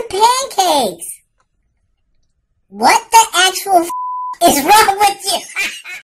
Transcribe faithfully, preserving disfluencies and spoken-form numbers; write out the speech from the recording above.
pancakes. What the actual f- is wrong with you?